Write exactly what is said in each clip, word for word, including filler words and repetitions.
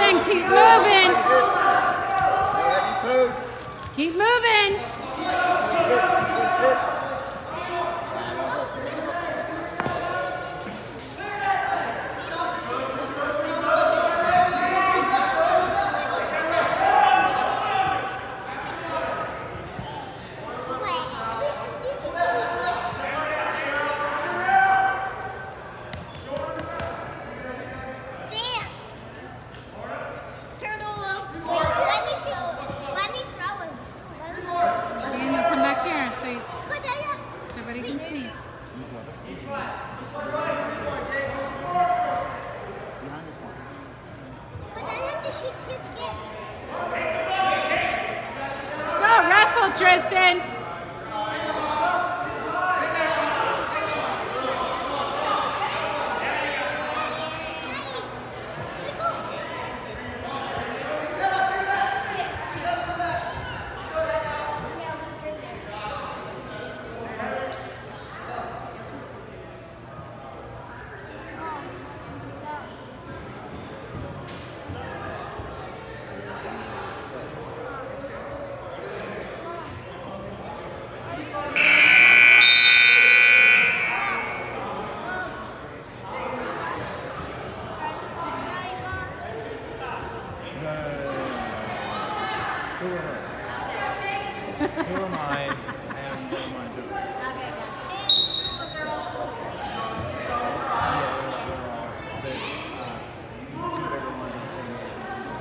on, keep moving. Keep moving. Daniel, come back here so everybody can see. Let's go, wrestle, Tristan. Who are her? Who am I? And what am I doing? Okay, got it. They're all close. Yeah, they're all. They, uh, you shoot everyone in the same way.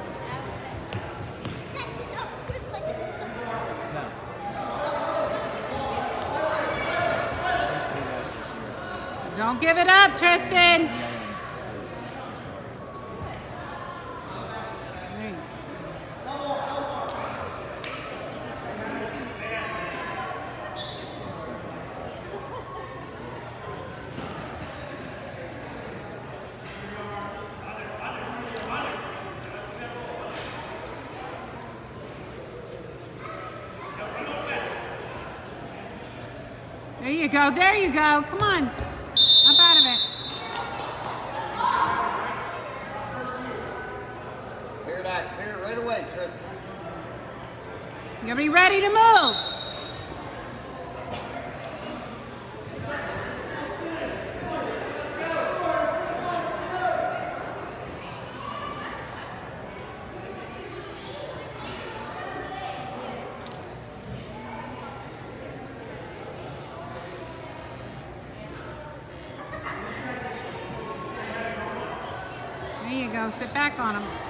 No. Don't give it up, Tristan. There you go, there you go. Come on, up out of it. Clear that, clear it right away, Tristan. You gotta be ready to move. There you go, sit back on him.